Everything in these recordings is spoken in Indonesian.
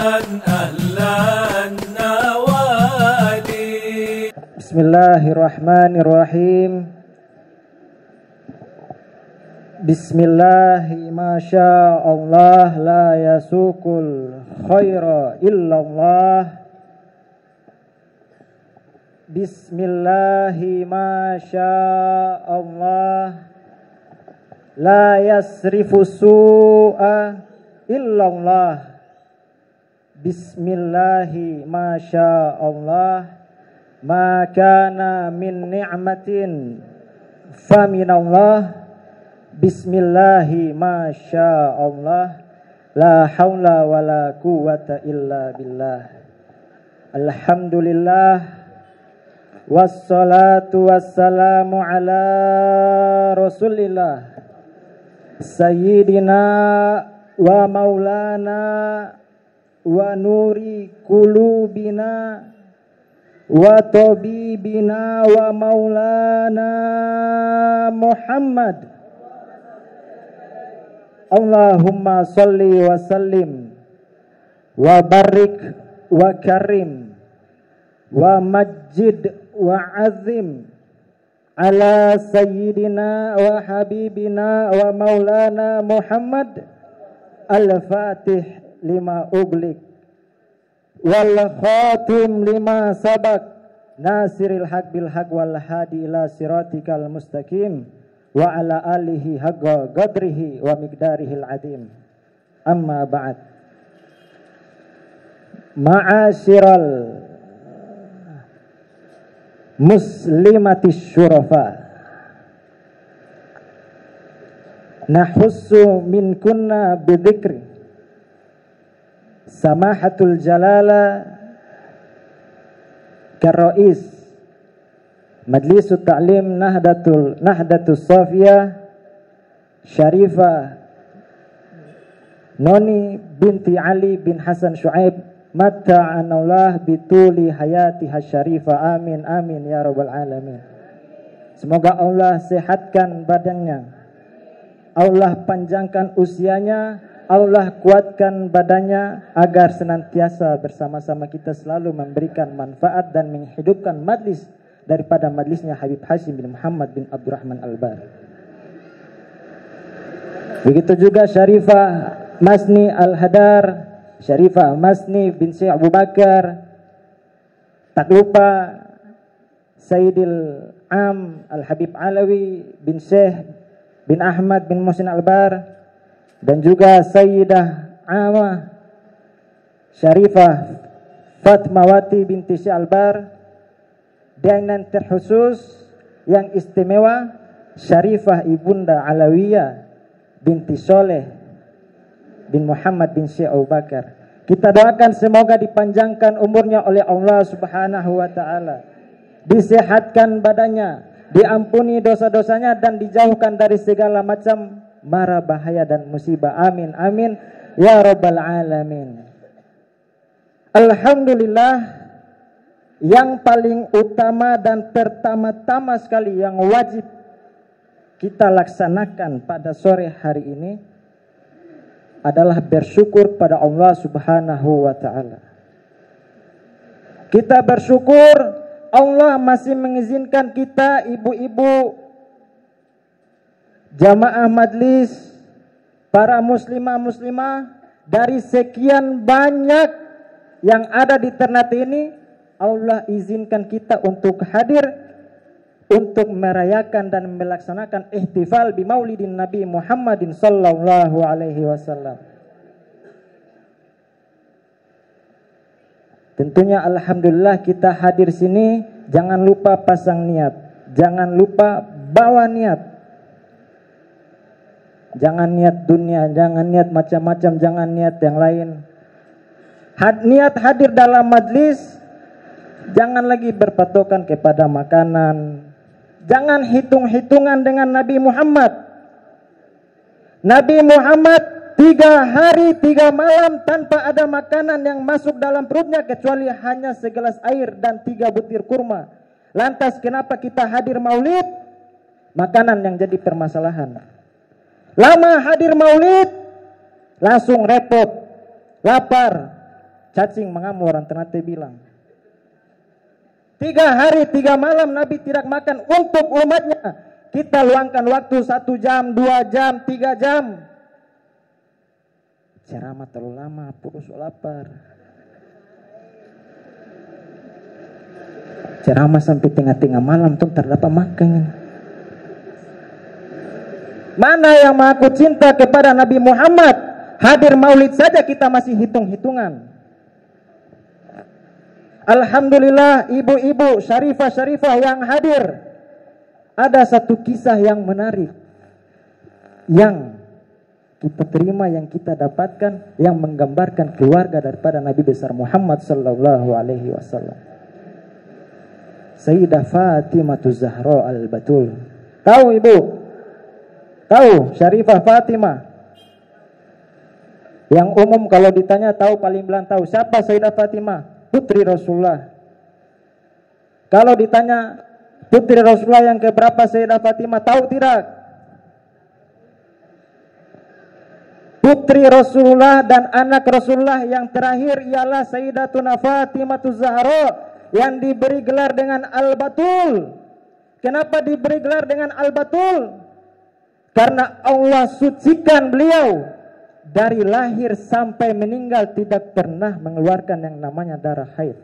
Bismillahirrahmanirrahim. Bismillahi masyaallah la yasukul khaira illallah. Bismillahi masyaallah la yasrifu su'a illallah. Bismillahi masyaallah ma kana min ni'matin faminallah. Bismillahi masyaallah la haula wala quwwata illa billah. Alhamdulillah wassalatu wassalamu ala rasulillah sayyidina wa maulana wa nuri qulubina wa tabibina wa maulana Muhammad. Allahumma salli wa sallim wa barik wa karim wa majid wa azim ala sayyidina wa habibina wa maulana Muhammad al-fatih lima uglik wal khatim lima sabak nasiril haq bil haq wal hadi ila siratikal mustaqim wa ala alihi haqqa qadrihi wa miqdarihil adim. Amma ba'd. Ma'asyiral muslimatis syurafa, nahussu min kunna bidzikri samahatul jalala karais Majlisut Ta'lim Nahdatus Safiyah Syarifah Noni binti Ali bin Hasan Syuaib matta'anallah bituli hayatiha syarifah. Amin amin ya rabbal alamin. Semoga Allah sehatkan badannya, Allah panjangkan usianya, Allah kuatkan badannya agar senantiasa bersama-sama kita selalu memberikan manfaat dan menghidupkan majlis daripada majlisnya Habib Hashim bin Muhammad bin Abdurrahman Al-Bar. Begitu juga Syarifah Masni Al-Hadar, Syarifah Masni bin Syekh Abu Bakar, tak lupa Sayyidil Am Al-Habib Alawi bin Syekh bin Ahmad bin Muhsin Al-Bar, dan juga Sayyidah Amah Syarifah Fatmawati binti Syekh Al-Bar, dengan terkhusus yang istimewa Syarifah Ibunda Alawiyah binti Soleh bin Muhammad bin Syekh Abu Bakar. Kita doakan semoga dipanjangkan umurnya oleh Allah Subhanahu wa taala, disehatkan badannya, diampuni dosa-dosanya, dan dijauhkan dari segala macam mara bahaya dan musibah. Amin amin ya rabbal alamin. Alhamdulillah, yang paling utama dan pertama-tama sekali yang wajib kita laksanakan pada sore hari ini adalah bersyukur pada Allah Subhanahu wa taala. Kita bersyukur Allah masih mengizinkan kita, ibu-ibu, jamaah majlis, para muslimah-muslimah dari sekian banyak yang ada di Ternate ini, Allah izinkan kita untuk hadir untuk merayakan dan melaksanakan ihtifal bi maulidin Nabi Muhammadin sallallahu alaihi wasallam. Tentunya alhamdulillah kita hadir sini, jangan lupa pasang niat, jangan lupa bawa niat. Jangan niat dunia, jangan niat macam-macam, jangan niat yang lain. Niat hadir dalam majlis, jangan lagi berpatokan kepada makanan. Jangan hitung-hitungan dengan Nabi Muhammad. Nabi Muhammad 3 hari 3 malam tanpa ada makanan yang masuk dalam perutnya kecuali hanya segelas air dan 3 butir kurma. Lantas kenapa kita hadir maulid? Makanan yang jadi permasalahan. Lama hadir maulid, langsung repot, lapar, cacing mengamuk, orang Ternate bilang. 3 hari 3 malam Nabi tidak makan untuk umatnya. Kita luangkan waktu 1 jam, 2 jam, 3 jam. Ceramah terlalu lama, perut lapar. Ceramah sampai tengah-tengah malam tuh terdapat makan. Mana yang mengaku cinta kepada Nabi Muhammad? Hadir maulid saja kita masih hitung-hitungan. Alhamdulillah ibu-ibu syarifah-syarifah yang hadir. Ada satu kisah yang menarik yang kita terima, yang kita dapatkan, yang menggambarkan keluarga daripada Nabi besar Muhammad sallallahu alaihi wasallam. Sayyidah Fatimah Zahra Al-Batul. Tahu ibu? Tahu Syarifah Fatimah? Yang umum kalau ditanya tahu, paling bilang tahu. Siapa Sayyidah Fatimah? Putri Rasulullah. Kalau ditanya putri Rasulullah yang keberapa Sayyidah Fatimah, tahu tidak? Putri Rasulullah dan anak Rasulullah yang terakhir ialah Sayyidatuna Fatimah Zahra yang diberi gelar dengan Al-Batul. Kenapa diberi gelar dengan Al-Batul? Karena Allah sucikan beliau dari lahir sampai meninggal tidak pernah mengeluarkan yang namanya darah haid.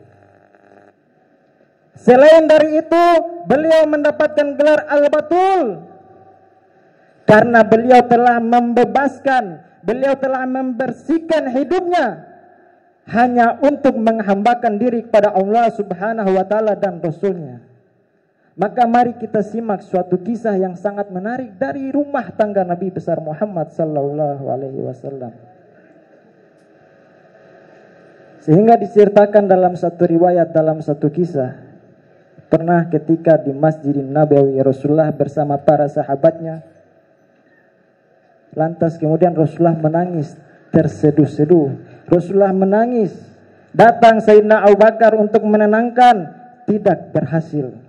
Selain dari itu, beliau mendapatkan gelar Al-Batul karena beliau telah membebaskan, beliau telah membersihkan hidupnya hanya untuk menghambakan diri kepada Allah Subhanahu wa taala dan Rasulnya. Maka mari kita simak suatu kisah yang sangat menarik dari rumah tangga Nabi besar Muhammad sallallahu alaihi wasallam. Sehingga diceritakan dalam satu riwayat, dalam satu kisah, pernah ketika di Masjidin Nabawi Rasulullah bersama para sahabatnya, lantas kemudian Rasulullah menangis terseduh-seduh. Rasulullah menangis. Datang Sayyidina Abu Bakar untuk menenangkan, tidak berhasil.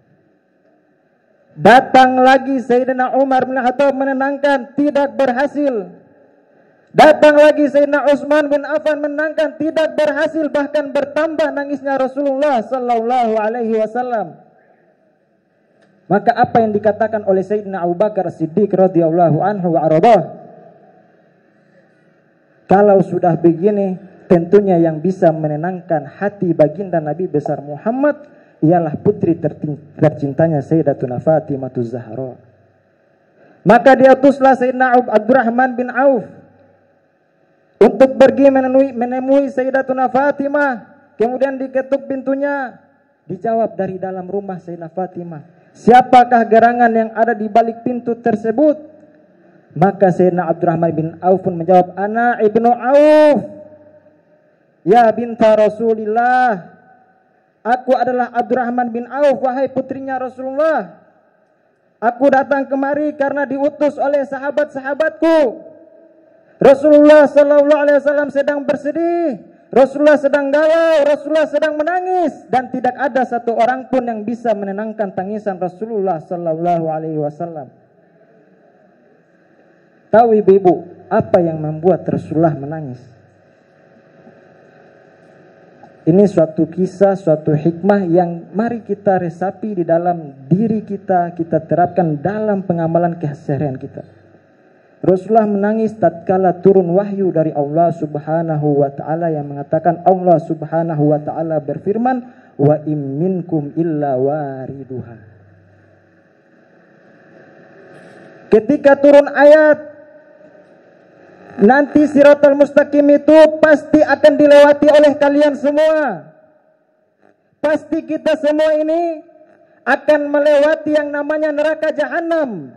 Datang lagi Sayyidina Umar bin Khattab menenangkan, tidak berhasil. Datang lagi Sayyidina Utsman bin Affan menenangkan, tidak berhasil. Bahkan bertambah nangisnya Rasulullah sallallahu alaihi wasallam. Maka apa yang dikatakan oleh Sayyidina Abu Bakar Siddiq radhiyallahu anhu wa ardhah? Kalau sudah begini, tentunya yang bisa menenangkan hati baginda Nabi besar Muhammad ialah putri tercintanya Sayyidatuna Fatimah Zahra. Maka diutuslah Sayyidina Abdurrahman bin Auf untuk pergi menemui Sayyidatuna Fatimah. Kemudian diketuk pintunya. Dijawab dari dalam rumah Sayyidatuna Fatimah, siapakah gerangan yang ada di balik pintu tersebut? Maka Sayyidina Abdurrahman bin Auf pun menjawab, ana ibnu Auf, ya binta Rasulillah. Aku adalah Abdurrahman bin Auf, wahai putrinya Rasulullah. Aku datang kemari karena diutus oleh sahabat-sahabatku. Rasulullah sallallahu alaihi wasallam sedang bersedih, Rasulullah sedang galau, Rasulullah sedang menangis, dan tidak ada satu orang pun yang bisa menenangkan tangisan Rasulullah sallallahu alaihi wasallam. Tahu ibu-ibu apa yang membuat Rasulullah menangis? Ini suatu kisah, suatu hikmah yang mari kita resapi di dalam diri kita, kita terapkan dalam pengamalan keseharian kita. Rasulullah menangis tatkala turun wahyu dari Allah Subhanahu wa taala yang mengatakan, Allah Subhanahu wa taala berfirman, wa im minkum illa wariduha. Ketika turun ayat nanti Siratal Mustaqim itu pasti akan dilewati oleh kalian semua. Pasti kita semua ini akan melewati yang namanya neraka jahanam.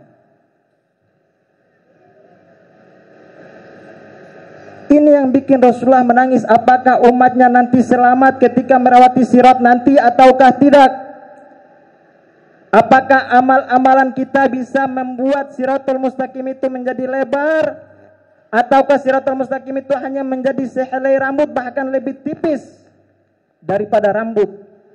Ini yang bikin Rasulullah menangis. Apakah umatnya nanti selamat ketika melewati sirat nanti ataukah tidak? Apakah amal-amalan kita bisa membuat Siratul Mustaqim itu menjadi lebar? Ataukah Siratul Mustaqim itu hanya menjadi sehelai rambut, bahkan lebih tipis daripada rambut?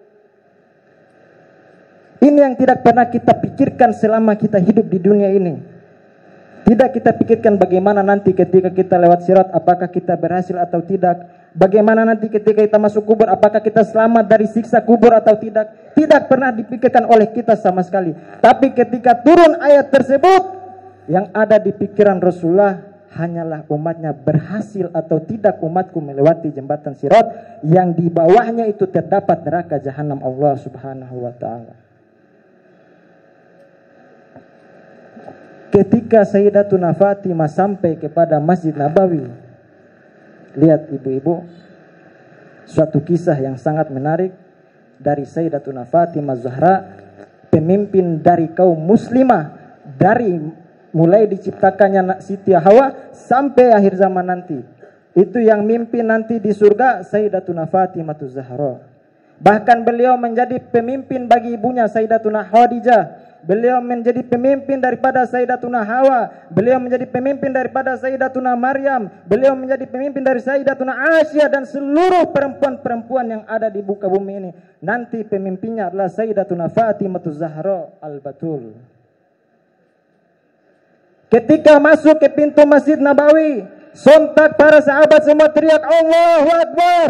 Ini yang tidak pernah kita pikirkan selama kita hidup di dunia ini. Tidak kita pikirkan bagaimana nanti ketika kita lewat sirat, apakah kita berhasil atau tidak. Bagaimana nanti ketika kita masuk kubur, apakah kita selamat dari siksa kubur atau tidak? Tidak pernah dipikirkan oleh kita sama sekali. Tapi ketika turun ayat tersebut, yang ada di pikiran Rasulullah hanyalah umatnya berhasil atau tidak umatku melewati jembatan Sirat yang di bawahnya itu terdapat neraka jahanam Allah Subhanahu wa taala. Ketika Sayyidatuna Fatimah sampai kepada Masjid Nabawi, lihat ibu-ibu, suatu kisah yang sangat menarik dari Sayyidatuna Fatimah Zahra, pemimpin dari kaum muslimah dari mulai diciptakannya Siti Hawa sampai akhir zaman nanti. Itu yang mimpin nanti di surga Sayyidatuna Fatimah Zahra. Bahkan beliau menjadi pemimpin bagi ibunya Sayyidatuna Khadijah. Beliau menjadi pemimpin daripada Sayyidatuna Hawa. Beliau menjadi pemimpin daripada Sayyidatuna Maryam. Beliau menjadi pemimpin dari Sayyidatuna Aisyah dan seluruh perempuan-perempuan yang ada di muka bumi ini. Nanti pemimpinnya adalah Sayyidatuna Fatimah Zahra Al-Batul. Ketika masuk ke pintu Masjid Nabawi, sontak para sahabat semua teriak Allahu Akbar.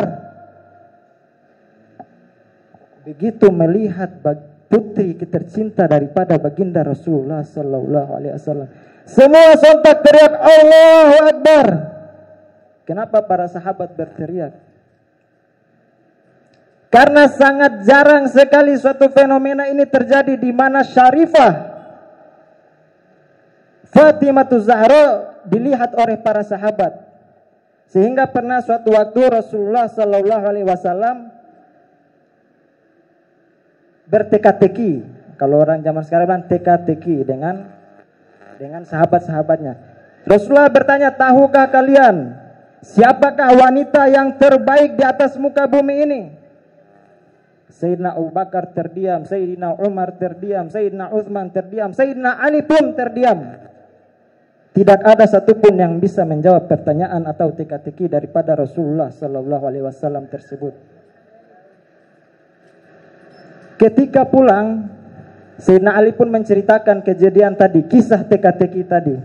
Begitu melihat putri tercinta daripada baginda Rasulullah sallallahu alaihi wasallam, semua sontak teriak Allahu Akbar. Kenapa para sahabat berteriak? Karena sangat jarang sekali suatu fenomena ini terjadi di mana Syarifah Fatimah Zahra dilihat oleh para sahabat. Sehingga pernah suatu waktu Rasulullah sallallahu alaihi wasallam berteka-teki, kalau orang zaman sekarang bilang teka-teki dengan sahabat-sahabatnya. Rasulullah bertanya, tahukah kalian siapakah wanita yang terbaik di atas muka bumi ini? Sayyidina Abu Bakar terdiam, Sayyidina Umar terdiam, Sayyidina Utsman terdiam, Sayyidina Ali pun terdiam. Tidak ada satupun yang bisa menjawab pertanyaan atau teka-teki daripada Rasulullah sallallahu alaihi wasallam tersebut. Ketika pulang, Sayyidina Ali pun menceritakan kejadian tadi, kisah teka-teki tadi.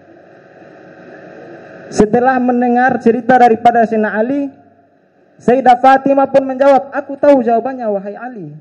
Setelah mendengar cerita daripada Sayyidina Ali, Sayyidah Fatimah pun menjawab, aku tahu jawabannya wahai Ali.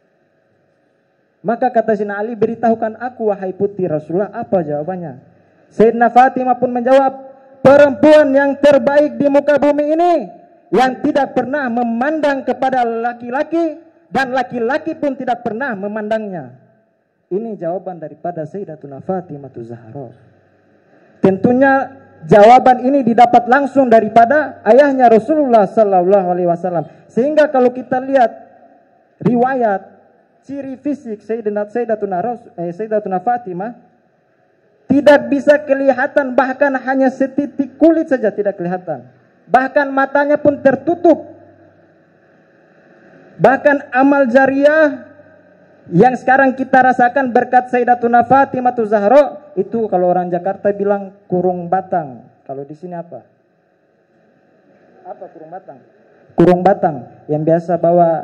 Maka kata Sayyidina Ali, beritahukan aku wahai putri Rasulullah, apa jawabannya? Sayyidina Fatimah pun menjawab, perempuan yang terbaik di muka bumi ini, yang tidak pernah memandang kepada laki-laki, dan laki-laki pun tidak pernah memandangnya. Ini jawaban daripada Sayyidatuna Fatimah Zahra. Tentunya jawaban ini didapat langsung daripada ayahnya Rasulullah sallallahu alaihi wasallam. Sehingga kalau kita lihat riwayat ciri fisik Sayyidatuna Fatimah tidak bisa kelihatan, bahkan hanya setitik kulit saja tidak kelihatan. Bahkan matanya pun tertutup. Bahkan amal jariah yang sekarang kita rasakan berkat Sayyidatuna Fatimah Zahra, itu kalau orang Jakarta bilang kurung batang. Kalau di sini apa? Apa kurung batang? Kurung batang yang biasa bawa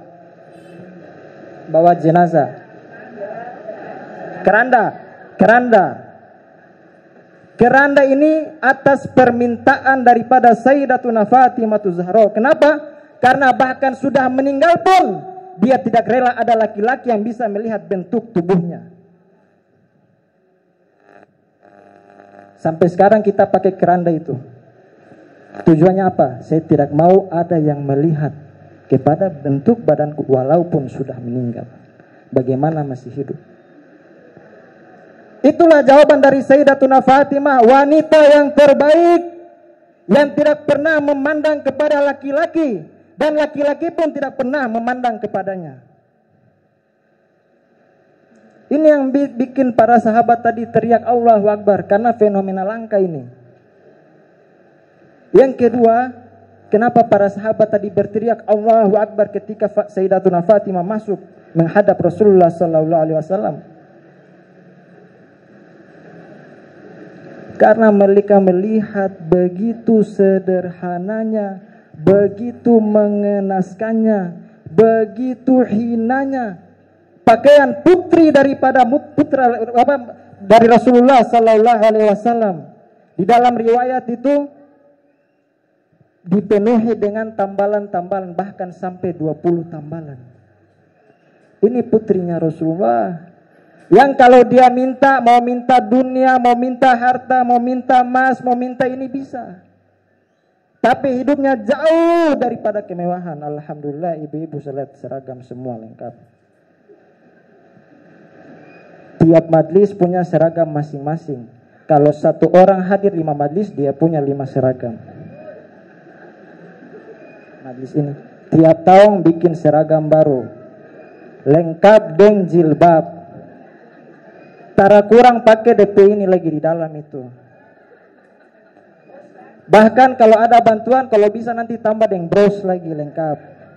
jenazah. Keranda ini atas permintaan daripada Sayyidatuna Fatimah Zahra. Kenapa? Karena bahkan sudah meninggal pun dia tidak rela ada laki-laki yang bisa melihat bentuk tubuhnya. Sampai sekarang kita pakai keranda itu. Tujuannya apa? Saya tidak mau ada yang melihat kepada bentuk badanku walaupun sudah meninggal. Bagaimana masih hidup? Itulah jawaban dari Sayyidatuna Fatimah, wanita yang terbaik yang tidak pernah memandang kepada laki-laki. Dan laki-laki pun tidak pernah memandang kepadanya. Ini yang bikin para sahabat tadi teriak Allahu Akbar, karena fenomena langka ini. Yang kedua, kenapa para sahabat tadi berteriak Allahu Akbar ketika Sayyidatuna Fatimah masuk menghadap Rasulullah sallallahu alaihi wasallam? Karena mereka melihat begitu sederhananya, begitu mengenaskannya, begitu hinanya pakaian putri daripada dari Rasulullah sallallahu alaihi wasallam. Di dalam riwayat itu dipenuhi dengan tambalan-tambalan, bahkan sampai 20 tambalan. Ini putrinya Rasulullah, yang kalau dia minta, mau minta dunia, mau minta harta, mau minta emas, mau minta ini bisa. Tapi hidupnya jauh daripada kemewahan. Alhamdulillah ibu-ibu salat seragam semua lengkap. Tiap majlis punya seragam masing-masing. Kalau satu orang hadir 5 majlis, dia punya 5 seragam. Majlis ini tiap tahun bikin seragam baru, lengkap dengan jilbab. Tara kurang pakai DP ini lagi di dalam itu. Bahkan kalau ada bantuan, kalau bisa nanti tambah dengan bros lagi lengkap.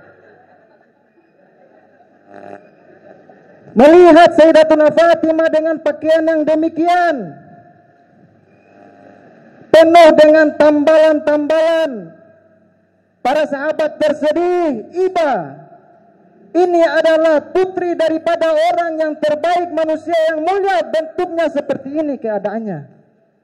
Melihat Sayyidatuna Fatimah dengan pakaian yang demikian, penuh dengan tambalan-tambalan, para sahabat bersedih, iba, ini adalah putri daripada orang yang terbaik, manusia yang mulia, bentuknya seperti ini keadaannya.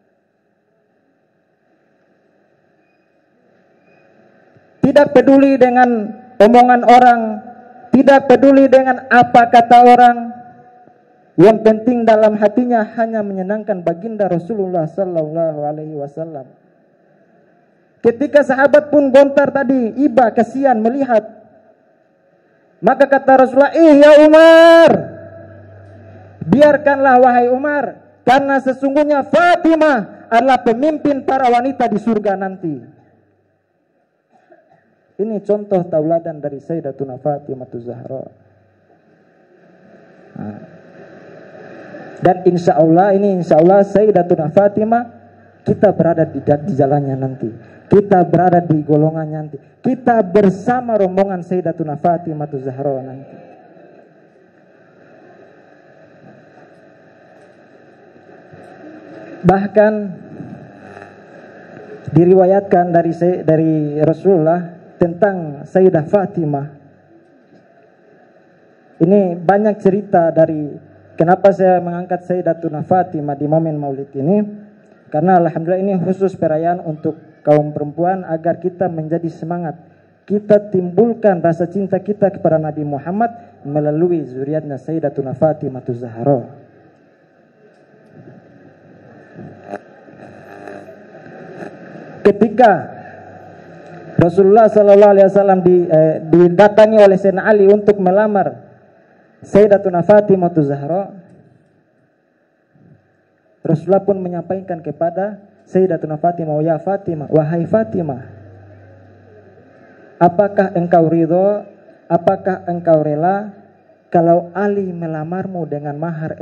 Tidak peduli dengan omongan orang, tidak peduli dengan apa kata orang. Yang penting dalam hatinya hanya menyenangkan baginda Rasulullah sallallahu alaihi wasallam. Ketika sahabat pun gontar tadi, iba kasihan melihat, maka kata Rasulullah, ya Umar, biarkanlah wahai Umar, karena sesungguhnya Fatimah adalah pemimpin para wanita di surga nanti. Ini contoh tauladan dari Sayyidatuna Fatimah Zahra. Dan insya Allah Sayyidatuna Fatimah, kita berada di jalannya nanti. Kita berada di golongan nanti. Kita bersama rombongan Sayyidatuna Fatimah Zahra nanti. Bahkan diriwayatkan dari Rasulullah tentang Sayyidah Fatimah. Ini banyak cerita dari kenapa saya mengangkat Sayyidatuna Fatimah di momen Maulid ini, karena alhamdulillah ini khusus perayaan untuk kaum perempuan agar kita menjadi semangat. Kita timbulkan rasa cinta kita kepada Nabi Muhammad melalui zuriatnya Sayyidatuna Fatimah Zahra. Ketika Rasulullah sallallahu alaihi wasallam didatangi oleh Sayyidina Ali untuk melamar Sayyidatuna Fatimah Zahra, Rasulullah pun menyampaikan kepada Sayyidatuna Fatimah, ya Fatimah, wahai Fatimah, apakah engkau ridho, apakah engkau rela kalau Ali melamarmu dengan mahar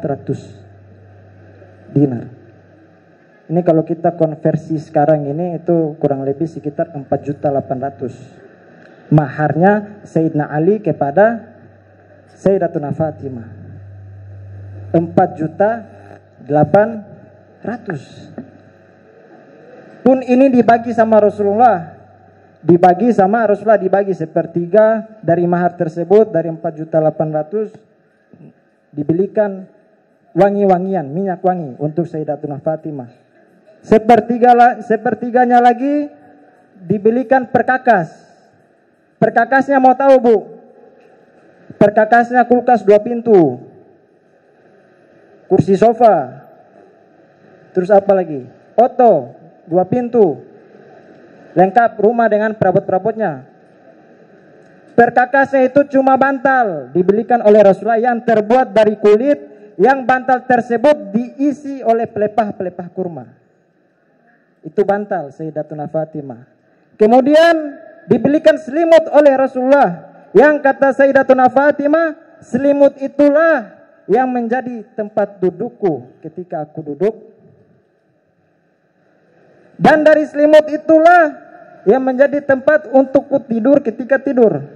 400 dinar? Ini kalau kita konversi sekarang ini itu kurang lebih sekitar 4.800.000. Maharnya Sayyidina Ali kepada Sayyidatuna Fatimah 4.800.000. Pun ini dibagi sama Rasulullah. Dibagi sepertiga dari mahar tersebut, dari 4.800.000 dibelikan wangi-wangian, minyak wangi untuk Sayyidatuna Fatimah. Sepertiganya lagi dibelikan perkakas. Perkakasnya mau tahu Bu? Perkakasnya kulkas 2 pintu, kursi sofa, terus apa lagi? Oto 2 pintu, lengkap rumah dengan perabot-perabotnya. Perkakasnya itu cuma bantal, dibelikan oleh Rasulullah yang terbuat dari kulit, yang bantal tersebut diisi oleh pelepah-pelepah kurma. Itu bantal Sayyidatuna Fatimah. Kemudian dibelikan selimut oleh Rasulullah, yang kata Sayyidatuna Fatimah, selimut itulah yang menjadi tempat dudukku ketika aku duduk, dan dari selimut itulah yang menjadi tempat untukku tidur ketika tidur.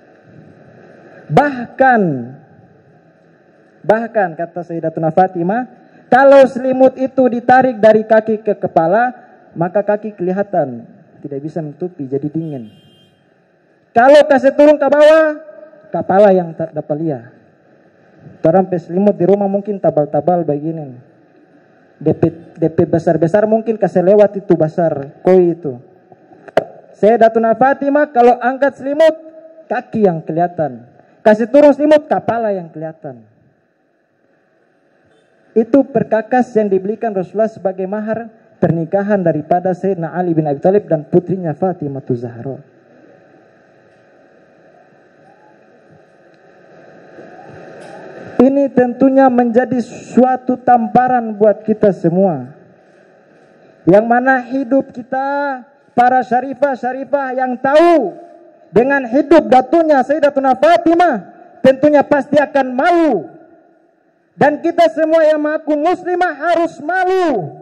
Bahkan kata Sayyidatuna Fatimah, kalau selimut itu ditarik dari kaki ke kepala, maka kaki kelihatan, tidak bisa menutupi, jadi dingin. Kalau kasih turun ke bawah, kepala yang tak dapat lihat. Orang selimut di rumah mungkin tabal-tabal begini. DP besar-besar mungkin kasih lewat itu besar koi itu. Sayyidatuna Fatimah kalau angkat selimut, kaki yang kelihatan. Kasih turun selimut, kepala yang kelihatan. Itu perkakas yang dibelikan Rasulullah sebagai mahar pernikahan daripada Sayyidina Ali bin Abi Thalib dan putrinya Fatimah Zahra. Ini tentunya menjadi suatu tamparan buat kita semua. Yang mana hidup kita, para syarifah-syarifah yang tahu dengan hidup datunya Sayyidatuna Fatimah, tentunya pasti akan malu. Dan kita semua yang mengaku muslimah harus malu.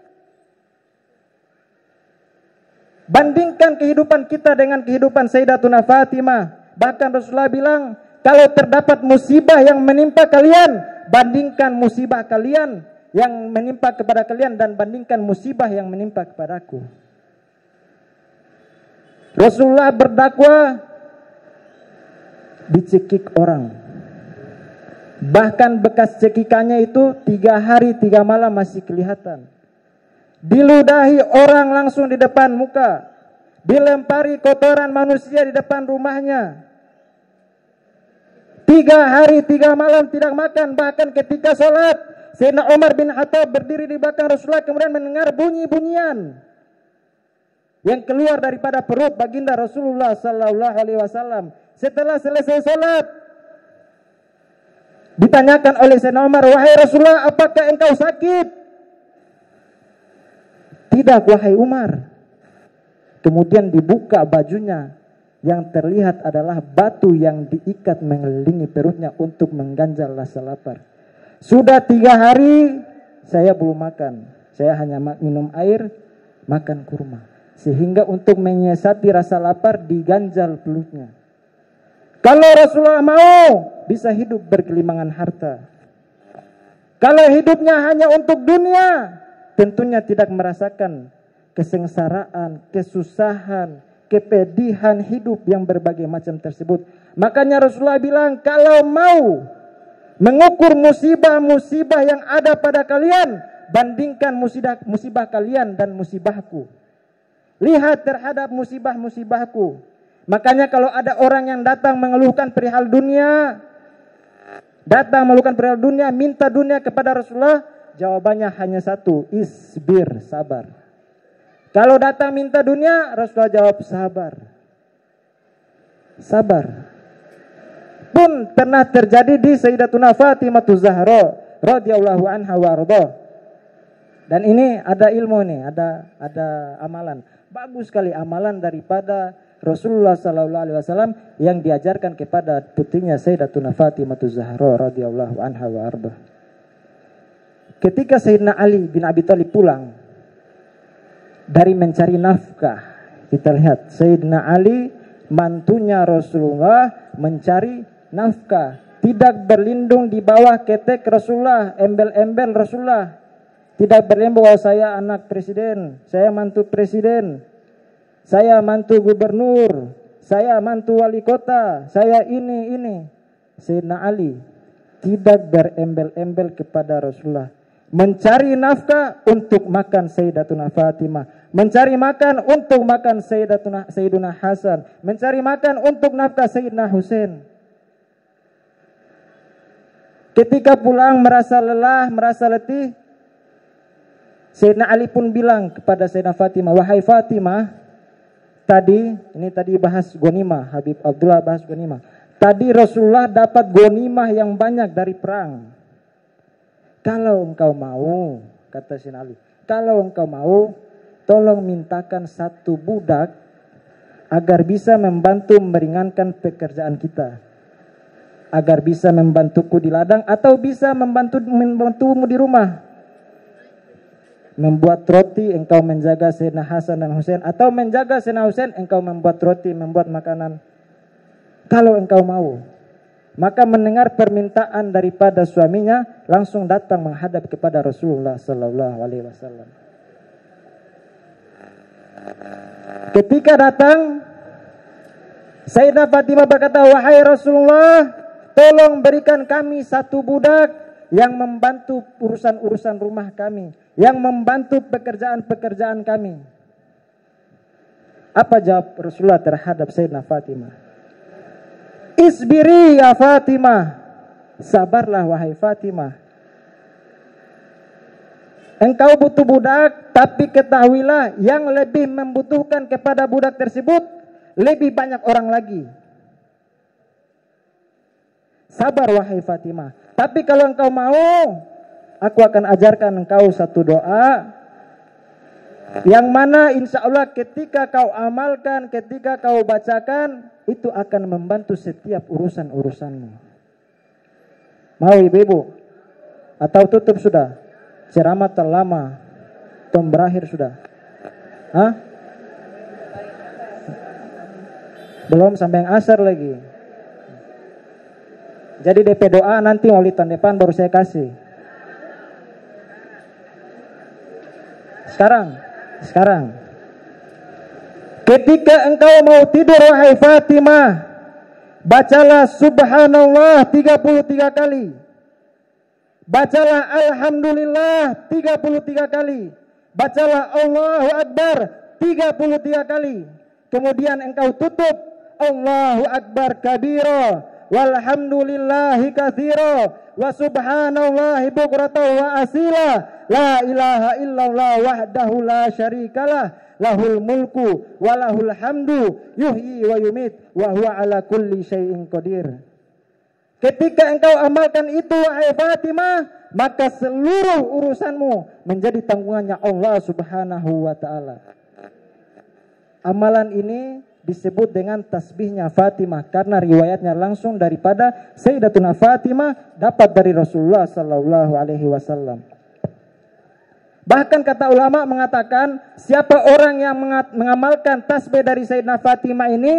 Bandingkan kehidupan kita dengan kehidupan Sayyidatuna Fatimah. Bahkan Rasulullah bilang, kalau terdapat musibah yang menimpa kalian, bandingkan musibah kalian yang menimpa kepada kalian dan bandingkan musibah yang menimpa kepadaku. Rasulullah berdakwah dicekik orang. Bahkan bekas cekikannya itu 3 hari 3 malam masih kelihatan. Diludahi orang langsung di depan muka. Dilempari kotoran manusia di depan rumahnya. 3 hari 3 malam tidak makan. Bahkan ketika sholat, Sayyidina Umar bin Khattab berdiri di belakang Rasulullah, kemudian mendengar bunyi-bunyian yang keluar daripada perut baginda Rasulullah sallallahu alaihi wasallam. Setelah selesai sholat, ditanyakan oleh Sayyidina Umar, "Wahai Rasulullah, apakah engkau sakit?" "Tidak, wahai Umar." Kemudian dibuka bajunya, yang terlihat adalah batu yang diikat mengelilingi perutnya untuk mengganjal rasa lapar. "Sudah 3 hari saya belum makan. Saya hanya minum air, makan kurma. Sehingga untuk menyiasati rasa lapar diganjal perutnya." Kalau Rasulullah mau, bisa hidup berkelimangan harta. Kalau hidupnya hanya untuk dunia, tentunya tidak merasakan kesengsaraan, kesusahan, kepedihan hidup yang berbagai macam tersebut. Makanya Rasulullah bilang, kalau mau mengukur musibah-musibah yang ada pada kalian, bandingkan musibah kalian dan musibahku. Lihat terhadap musibah-musibahku. Makanya kalau ada orang yang datang mengeluhkan perihal dunia, minta dunia kepada Rasulullah, jawabannya hanya satu, isbir, sabar. Kalau datang minta dunia, Rasulullah jawab sabar. Sabar. Pun pernah terjadi di Sayyidatuna Fatimah Zahra radhiyallahu anha wa arda. Dan ini ada ilmu nih, ada amalan. Bagus sekali amalan daripada Rasulullah sallallahu alaihi wasallam yang diajarkan kepada putrinya Sayyidatuna Fatimah Zahra radhiyallahu anha wa arda. Ketika Sayyidina Ali bin Abi Thalib pulang dari mencari nafkah, kita lihat Sayyidina Ali mantunya Rasulullah mencari nafkah, tidak berlindung di bawah ketek Rasulullah, embel-embel Rasulullah, tidak berlindung bahwa saya anak presiden, saya mantu presiden, saya mantu gubernur, saya mantu wali kota, saya ini. Sayyidina Ali tidak berembel-embel kepada Rasulullah. Mencari nafkah untuk makan Sayyidatuna Fatimah, mencari makan untuk makan Sayyiduna Hasan, mencari makan untuk nafkah Sayyidina Husain. Ketika pulang merasa lelah, merasa letih, Sayyidina Ali pun bilang kepada Sayyidina Fatimah, "Wahai Fatimah, tadi bahas ghanimah, Habib Abdullah bahas ghanimah. Tadi Rasulullah dapat ghanimah yang banyak dari perang. Kalau engkau mau," kata Sayyidina Ali, "kalau engkau mau, tolong mintakan 1 budak agar bisa membantu meringankan pekerjaan kita. Agar bisa membantuku di ladang atau bisa membantumu di rumah. Membuat roti, engkau menjaga Sayyidina Hasan dan Husain, atau menjaga Sayyidina Husain, engkau membuat roti, membuat makanan. Kalau engkau mau." Maka mendengar permintaan daripada suaminya, langsung datang menghadap kepada Rasulullah sallallahu alaihi wasallam. Ketika datang, Sayyidah Fatimah berkata, "Wahai Rasulullah, tolong berikan kami 1 budak yang membantu urusan-urusan rumah kami, yang membantu pekerjaan-pekerjaan kami." Apa jawab Rasulullah terhadap Sayyidina Fatimah? Isbiri ya Fatimah. Sabarlah wahai Fatimah. Engkau butuh budak, tapi ketahuilah yang lebih membutuhkan kepada budak tersebut lebih banyak orang lagi. Sabar wahai Fatimah. Tapi kalau engkau mau, aku akan ajarkan engkau satu doa yang mana insya Allah ketika kau amalkan, ketika kau bacakan, itu akan membantu setiap urusan-urusanmu. Mau ibu-ibu? Atau tutup sudah? Ceramah terlama, tom berakhir sudah. Hah? Belum sampai yang asar lagi. Jadi DP doa nanti maulid tahun depan baru saya kasih. Sekarang. Ketika engkau mau tidur wahai Fatimah, bacalah subhanallah 33 kali. Bacalah alhamdulillah 33 kali. Bacalah Allahu Akbar 33 kali. Kemudian engkau tutup Allahu Akbar kabira walhamdulillahi katsira wa subhanallahi bukratan wa asila la ilaha illallah wahdahu la syarikalah lahul mulku wa lahul hamdu yuhyi wa yumit wa huwa ala kulli syai'in qadir. Ketika engkau amalkan itu wahai Fatimah, maka seluruh urusanmu menjadi tanggungannya Allah Subhanahu wa taala. Amalan ini disebut dengan tasbihnya Fatimah karena riwayatnya langsung daripada Sayyidatuna Fatimah dapat dari Rasulullah sallallahu alaihi wasallam. Bahkan kata ulama mengatakan siapa orang yang mengamalkan tasbih dari Sayyidatuna Fatimah ini,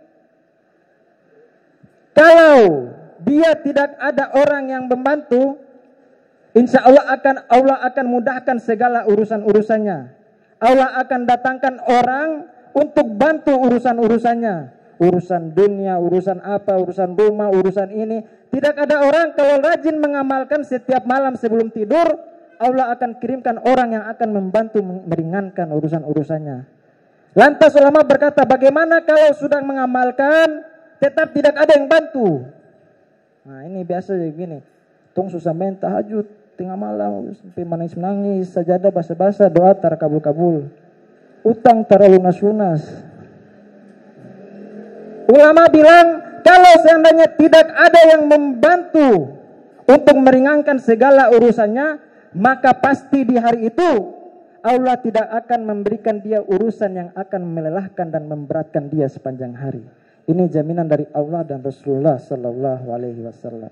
kalau dia tidak ada orang yang membantu, insya Allah akan mudahkan segala urusan-urusannya. Allah akan datangkan orang untuk bantu urusan-urusannya. Urusan dunia, urusan apa, urusan rumah, urusan ini. Tidak ada orang kalau rajin mengamalkan setiap malam sebelum tidur, Allah akan kirimkan orang yang akan membantu meringankan urusan-urusannya. Lantas ulama berkata, bagaimana kalau sudah mengamalkan tetap tidak ada yang bantu? Nah ini biasa begini, tung susah main tahajud tengah malam sampai menangis sajadah basa-basa doa tar kabul-kabul, utang tar lunas-lunas. Ulama bilang kalau seandainya tidak ada yang membantu untuk meringankan segala urusannya, maka pasti di hari itu Allah tidak akan memberikan dia urusan yang akan melelahkan dan memberatkan dia sepanjang hari. Ini jaminan dari Allah dan Rasulullah sallallahu alaihi wasallam.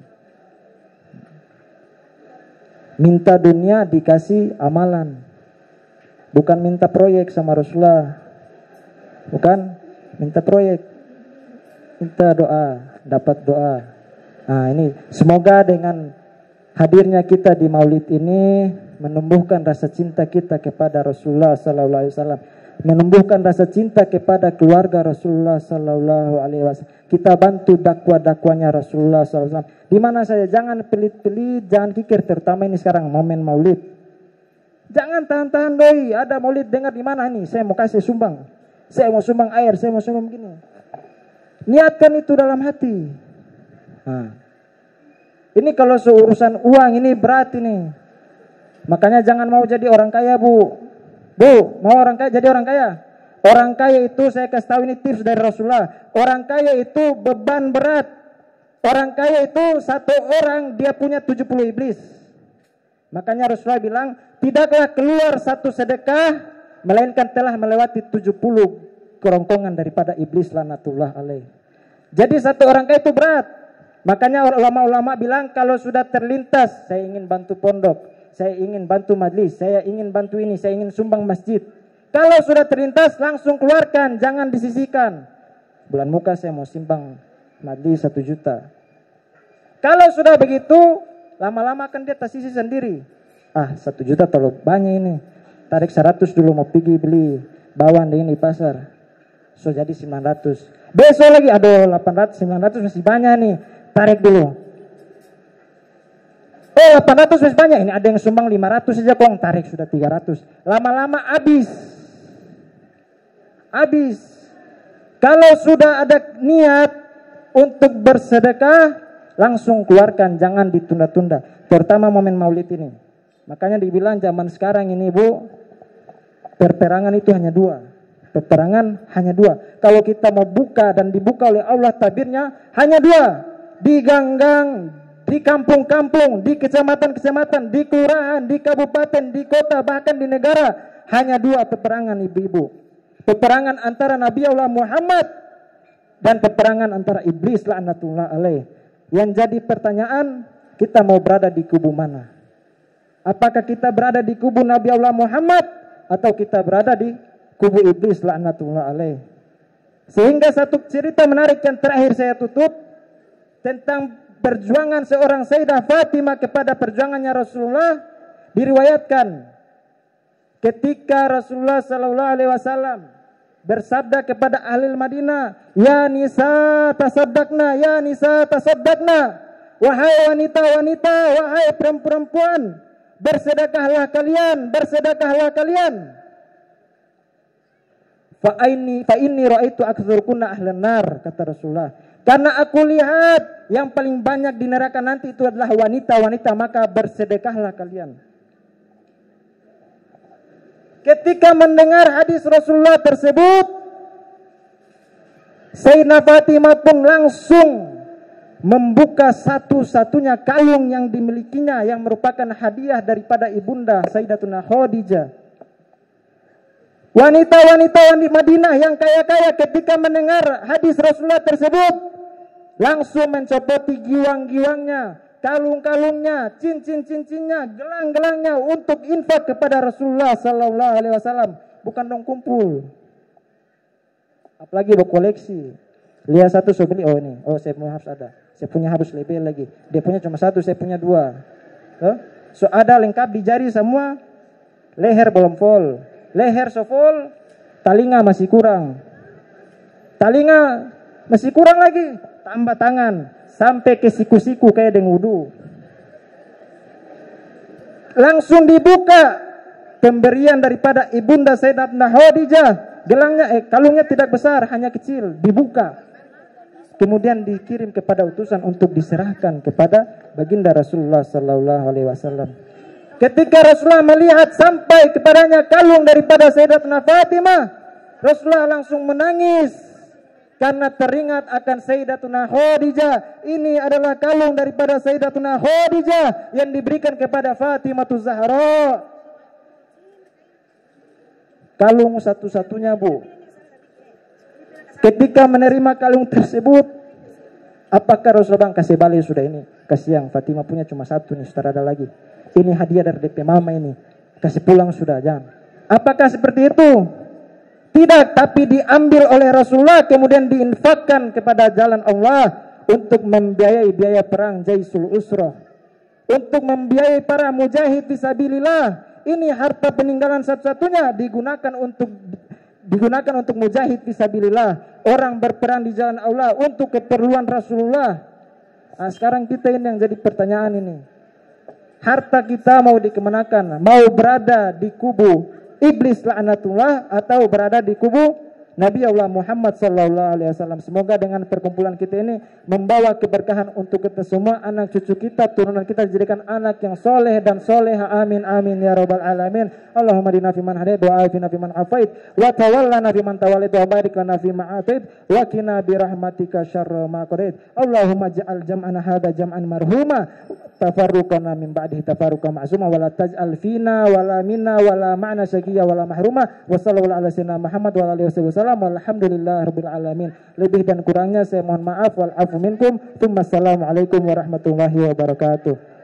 Minta dunia dikasih amalan. Bukan minta proyek sama Rasulullah. Bukan minta proyek. Minta doa, dapat doa. Nah, ini semoga dengan hadirnya kita di Maulid ini menumbuhkan rasa cinta kita kepada Rasulullah sallallahu alaihi wasallam. Menumbuhkan rasa cinta kepada keluarga Rasulullah sallallahu alaihi wasallam. Kita bantu dakwah-dakwahnya Rasulullah sallallahu alaihi wasallam. Di mana saja jangan pelit-pelit, jangan kikir, terutama ini sekarang momen Maulid. Jangan tahan-tahan doi, ada Maulid dengar di mana nih? Saya mau kasih sumbang. Saya mau sumbang air, saya mau sumbang begini. Niatkan itu dalam hati. Nah. Ini kalau seurusan uang ini berat ini. Makanya jangan mau jadi orang kaya, Bu. Bu, mau orang kaya jadi orang kaya. Orang kaya itu saya kasih tahu ini tips dari Rasulullah. Orang kaya itu beban berat. Orang kaya itu satu orang dia punya 70 iblis. Makanya Rasulullah bilang, tidaklah keluar satu sedekah melainkan telah melewati 70 kerongkongan daripada iblis laknatullah alaih. Jadi satu orang kaya itu berat. Makanya ulama-ulama bilang kalau sudah terlintas, saya ingin bantu pondok, saya ingin bantu majlis, saya ingin bantu ini, saya ingin sumbang masjid. Kalau sudah terlintas langsung keluarkan, jangan disisihkan. Bulan muka saya mau sumbang majlis 1 juta. Kalau sudah begitu, lama-lama akan dia tersisih sendiri. 1 juta terlalu banyak ini. Tarik 100 dulu mau pergi beli bawang di ini pasar. So jadi 900. Besok lagi aduh 800, 900 masih banyak nih. Tarik dulu. 800 masih banyak. Ini ada yang sumbang 500 saja kong. Tarik sudah 300. Lama-lama habis. habis. Kalau sudah ada niat untuk bersedekah, langsung keluarkan, jangan ditunda-tunda. Terutama momen Maulid ini. Makanya dibilang zaman sekarang ini Bu, peperangan itu hanya dua. Peperangan hanya dua. Kalau kita mau buka dan dibuka oleh Allah tabirnya hanya dua. Di gang-gang, di kampung-kampung, di kecamatan-kecamatan, di kelurahan, di kabupaten, di kota, bahkan di negara. Hanya dua peperangan ibu-ibu. Peperangan antara Nabi Allah Muhammad dan peperangan antara iblis laknatullah alaih. Yang jadi pertanyaan, kita mau berada di kubu mana? Apakah kita berada di kubu Nabi Allah Muhammad atau kita berada di kubu iblis laknatullah alaih? Sehingga satu cerita menarik yang terakhir saya tutup tentang perjuangan seorang Sayyidah Fatimah kepada perjuangannya Rasulullah. Diriwayatkan ketika Rasulullah sallallahu alaihi wasallam bersabda kepada ahli Madinah, "Ya nisa tasaddaqna, ya nisa tasaddaqna." Wahai wanita-wanita, wahai perempuan, bersedekahlah kalian, bersedekahlah kalian. Fa inni ra'aitu aktsarkunna ahlan nar, kata Rasulullah. Karena aku lihat yang paling banyak di neraka nanti itu adalah wanita-wanita, maka bersedekahlah kalian. Ketika mendengar hadis Rasulullah tersebut, Sayyidah Fatimah pun langsung membuka satu-satunya kalung yang dimilikinya yang merupakan hadiah daripada ibunda Sayyidatuna Khadijah. Wanita-wanita di Madinah yang kaya-kaya ketika mendengar hadis Rasulullah tersebut langsung mencopoti giwang-giwangnya, kalung-kalungnya, cincin-cincinnya, gelang-gelangnya untuk infak kepada Rasulullah sallallahu alaihi wasallam. Bukan dong kumpul. Apalagi berkoleksi. Lihat satu saya beli, oh ini, oh saya punya harus ada. Saya punya harus lebih lagi. Dia punya cuma satu, saya punya dua. So ada lengkap di jari semua. Leher belum full. Leher so full, talinga masih kurang. Talinga masih kurang lagi. Tambah tangan sampai ke siku-siku kayak dengan wudu. Langsung dibuka pemberian daripada ibunda Sayyidatuna Khadijah. Gelangnya, kalungnya tidak besar, hanya kecil. Dibuka. Kemudian dikirim kepada utusan untuk diserahkan kepada baginda Rasulullah sallallahu alaihi wasallam. Ketika Rasulullah melihat sampai kepadanya kalung daripada Sayyidatuna Fatimah, Rasulullah langsung menangis karena teringat akan Sayyidatuna Khadijah. Ini adalah kalung daripada Sayyidatuna Khadijah yang diberikan kepada Fatimah Zahra. Kalung satu-satunya, Bu. Ketika menerima kalung tersebut, apakah Rasulullah kasih balik sudah ini? Kasih yang Fatimah punya cuma satu nih, sudah ada lagi. Ini hadiah dari DP mama ini. Kasih pulang sudah, jangan. Apakah seperti itu? Tidak, tapi diambil oleh Rasulullah kemudian diinfakkan kepada jalan Allah untuk membiayai biaya perang Jaisul Usrah. Untuk membiayai para mujahid fisabilillah. Ini harta peninggalan satu-satunya digunakan untuk mujahid fisabilillah, orang berperang di jalan Allah untuk keperluan Rasulullah. Nah, sekarang kita ini yang jadi pertanyaan ini. Harta kita mau dikemanakan? Mau berada di kubu iblis laknatullah atau berada di kubu Nabi Allah Muhammad sallallahu alaihi wasallam. Semoga dengan perkumpulan kita ini membawa keberkahan untuk kita semua, anak cucu kita, turunan kita dijadikan anak yang soleh dan soleha. Amin amin ya rabbal alamin. Allahumma dina fiman hadait wa afina fiman afait wa tawallana fiman tawallait wa barik lana fima atait wa qina bi rahmatika syarra ma qadait. Allahumma ja'al jam'ana hadza jam'an marhuma tafarruqana min ba'dihi tafarruqan ma'suma wa la taj'al fina wa la minna wa la ma'na syaqiyya wa la mahruma. Wa sallallahu ala sayyidina Muhammad wa alihi wasallam. Walhamdulillah rabbil alamin. Lebih dan kurangnya saya mohon maaf. Wal afu minkum. Assalamualaikum warahmatullahi wabarakatuh.